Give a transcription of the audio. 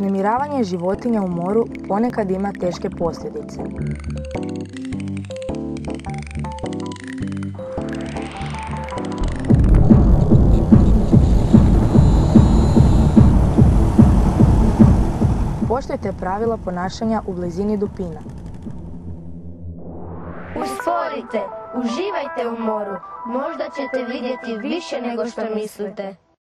Uznemiravanje životinja u moru ponekad ima teške posljedice. Poštujte pravila ponašanja u blizini dupina. Usporite, uživajte u moru, možda ćete vidjeti više nego što mislite.